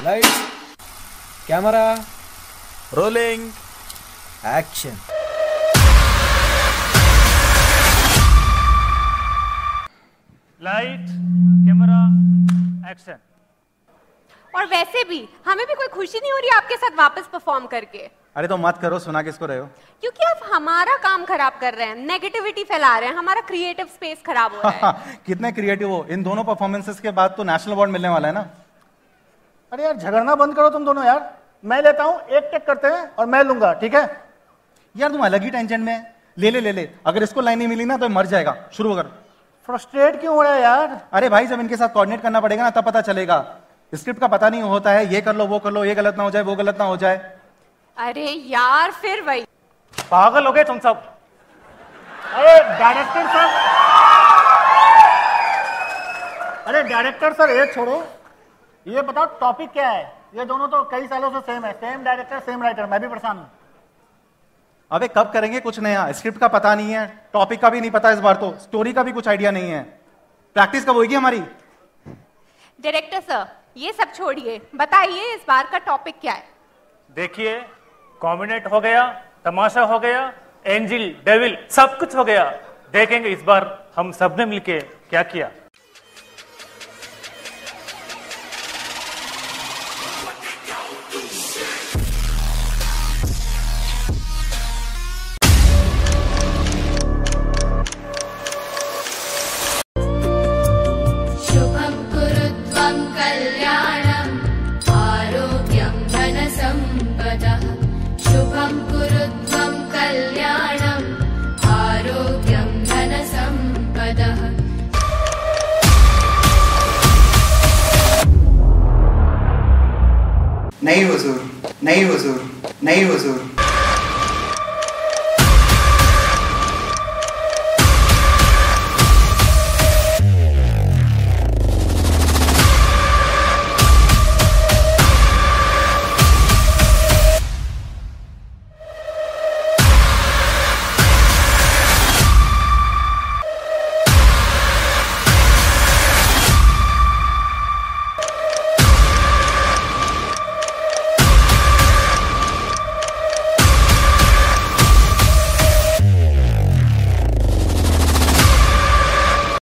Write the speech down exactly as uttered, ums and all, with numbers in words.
Lights, camera, rolling, action. Light, camera, action. और वैसे भी हमें भी कोई खुशी नहीं हो रही आपके साथ वापस परफॉर्म करके। अरे तो मत करो, सुना किसको रहे हो? क्योंकि आप हमारा काम खराब कर रहे हैं, नेगेटिविटी फैला रहे हैं, हमारा क्रिएटिव स्पेस खराब हो रहा है। कितने क्रिएटिव हो। इन दोनों परफॉर्मेंसेस के बाद तो नेशनल अवार्ड मिलने वाला है ना। अरे यार झगड़ना बंद करो तुम दोनों यार। मैं लेता हूँ, एक टेक करते हैं और मैं लूंगा, ठीक है? यार तुम अलग ही टेंशन में है। ले ले ले ले, अगर इसको लाइन नहीं मिली ना तो मर जाएगा। शुरू कर। फ्रस्ट्रेट क्यों हो रहा है यार? अरे भाई जब इनके साथ कोऑर्डिनेट करना पड़ेगा ना तब पता चलेगा। स्क्रिप्ट का पता नहीं होता है, ये कर लो वो कर लो, ये गलत ना हो जाए वो गलत ना हो जाए। अरे यार फिर वही। पागल हो गए तुम सब। अरे डायरेक्टर सर, अरे डायरेक्टर सर ये छोड़ो, ये बताओ टॉपिक क्या है? ये दोनों तो कई सालों से सेम है, सेम डायरेक्टर सेम राइटर, मैं भी परेशान हूँ। अबे कब करेंगे कुछ नया? स्क्रिप्ट का पता नहीं है, टॉपिक का भी नहीं पता, इस बार तो स्टोरी का भी कुछ आइडिया नहीं है। प्रैक्टिस कब होगी हमारी? डायरेक्टर सर ये सब छोड़िए, बताइए इस बार का टॉपिक क्या है? देखिए, कॉम्बिनेट हो गया, तमाशा हो गया, एंजिल डेविल सब कुछ हो गया। देखेंगे इस बार हम सबने मिलके क्या किया। शुभं कुरुत्वं कल्याणं आरोग्यं धनसम्पदः। शुभं कुरुत्वं कल्याणं आरोग्यं धनसम्पदः। नहीं हुजूर, नहीं हुजूर, नहीं हुजूर।